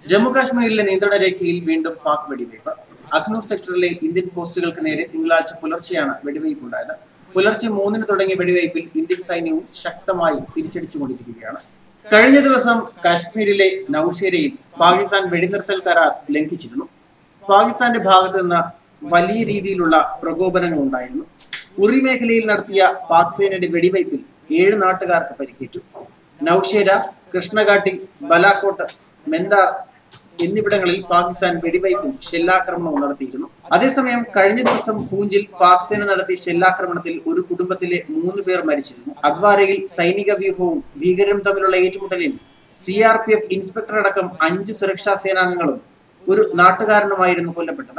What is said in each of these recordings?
ജമ്മു കാശ്മീരിലെ നിയന്ത്രണ രേഖയിൽ വീണ്ടും പാക് വെടിവയ്പ്. അഖ്നൂർ സെക്ടറിലെ ഇന്ത്യൻ പോസ്റ്റുകൾക്ക് നേരെ തിങ്കളാഴ്ച പുലർച്ചെയാണ് വെടിവയ്പുണ്ടായത്. പുലർച്ചെ 3-ന് തുടങ്ങിയ വെടിവയ്പിൽ ഇന്ത്യൻ സൈന്യവും ശക്തമായി തിരിച്ചടിച്ചുകൊണ്ടിരിക്കുകയാണ്. കഴിഞ്ഞ ദിവസം കാശ്മീരിലെ നൌഷേരയിൽ പാകിസ്ഥാൻ വെടിനിർത്തൽ കരാർ ലംഘിച്ചിരുന്നു. പാകിസ്ഥാന്റെ ഭാഗത്തു നിന്ന് വലിയ രീതിയിലുള്ള പ്രകോപനങ്ങൾ ഉണ്ടായിരുന്നു. ഉറി മേഖലയിൽ നടത്തിയ പാക് സേനയുടെ വെടിവയ്പിൽ 7 നാട്ടുകാർക്ക് പരിക്കേറ്റു. നൌഷേര, കൃഷ്ണഘാട്ടി, ബലാക്കോട്ട്, മെന്ദാർ എന്നിവിടങ്ങളിൽ പാകിസ്ഥാൻ വെടിവയ്പും ഷെല്ലാക്രമണവും നടത്തിയിരുന്നു. അതേസമയം കഴിഞ്ഞ ദിവസം പൂഞ്ചിൽ പാക് സേന നടത്തിയ ഷെല്ലാക്രമണത്തിൽ ഒരു കുടുംബത്തിലെ 3 പേർ മരിച്ചിരുന്നു. അഗ്വാരയിൽ സൈനിക വ്യൂഹവും ഭീകരരും തമ്മിലുള്ള ഏറ്റുമുട്ടലിൽ CRPF ഇൻസ്പെക്ടർ അടക്കം 5 സുരക്ഷാ സേനാംഗങ്ങളും ഒരു നാട്ടുകാരനുമായിരുന്നു കൊല്ലപ്പെട്ടത്.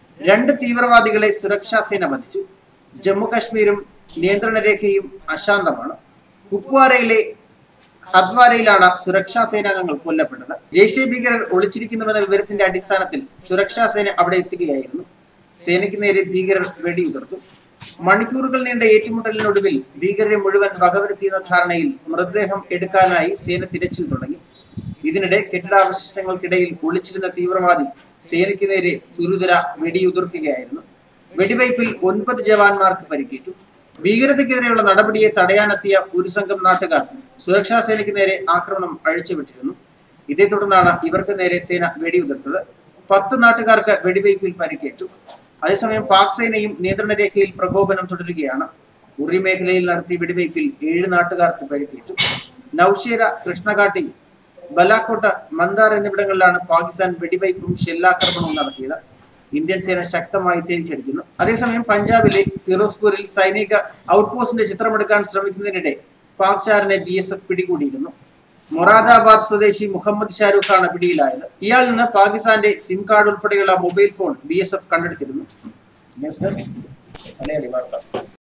2 തീവ്രവാദികളെ സുരക്ഷാ സേന വധിച്ചു. ജമ്മു കാശ്മീരും നിയന്ത്രണ രേഖയും അശാന്തമാണ്. കുപ്വാരയിലെ ഹദ്വാരയിലാണ് സുരക്ഷാ സേനാംഗങ്ങൾ കൊല്ലപ്പെട്ടത്. ജെയ്ഷെ ഭീകരർ ഒളിച്ചിരിക്കുന്നുവെന്ന വിവരത്തിന്റെ അടിസ്ഥാനത്തിൽ സുരക്ഷാ സേന അവിടെ എത്തുകയായിരുന്നു. സേനയ്ക്ക് നേരെ ഭീകരർ വെടിയുതിർത്തു. മണിക്കൂറുകൾ നീണ്ട ഏറ്റുമുട്ടലിനൊടുവിൽ ഭീകരരെ മുഴുവൻ വകവരുത്തിയെന്ന ധാരണയിൽ മൃതദേഹം എടുക്കാനായി സേന തിരച്ചിൽ തുടങ്ങി. ഇതിനിടെ കെട്ടിടാവശിഷ്ടങ്ങൾക്കിടയിൽ ഒളിച്ചിരുന്ന തീവ്രവാദി സേനയ്ക്ക് നേരെ തുരുതുര വെടിയുതിർക്കുകയായിരുന്നു. വെടിവയ്പിൽ 9 ജവാന്മാർക്ക് പരിക്കേറ്റു. ഭീകരതയ്ക്കെതിരെയുള്ള നടപടിയെ തടയാനെത്തിയ ഒരു സംഘം നാട്ടുകാർ സുരക്ഷാ സേനയ്ക്ക് നേരെ ആക്രമണം അഴിച്ചുവിട്ടിരുന്നു. ഇതേ തുടർന്നാണ് ഇവർക്ക് നേരെ സേന വെടിയുതിർത്തത്. 10 നാട്ടുകാർക്ക് വെടിവയ്പിൽ പരിക്കേറ്റു. അതേസമയം പാക് സേനയും നിയന്ത്രണ രേഖയിൽ പ്രകോപനം തുടരുകയാണ്. ഉറി മേഖലയിൽ നടത്തിയ വെടിവയ്പിൽ 7 നാട്ടുകാർക്ക് പരിക്കേറ്റു. നൌഷേര, കൃഷ്ണഘാട്ടി, ബലാക്കോട്ട്, മന്ദാർ എന്നിവിടങ്ങളിലാണ് പാകിസ്ഥാൻ വെടിവയ്പും ഷെല്ലാക്രമണവും നടത്തിയത്. ഇന്ത്യൻ സേന ശക്തമായി തിരിച്ചടിക്കുന്നു. അതേസമയം പഞ്ചാബിലെ ഫിറോസ്പൂരിൽ സൈനിക ഔട്ട്പോസ്റ്റിന്റെ ചിത്രമെടുക്കാൻ ശ്രമിക്കുന്നതിനിടെ പാക് ചാരനെ BSF പിടികൂടിയിരുന്നു. മൊറാദാബാദ് സ്വദേശി മുഹമ്മദ് ഷാരൂഖാണ് പിടിയിലായത്. ഇയാളിൽ നിന്ന് പാകിസ്ഥാന്റെ സിം കാർഡ് ഉൾപ്പെടെയുള്ള മൊബൈൽ ഫോൺ BSF കണ്ടെടുത്തിരുന്നു. ന്യൂസ് ഡെസ്ക് മലയാളി വാർത്ത.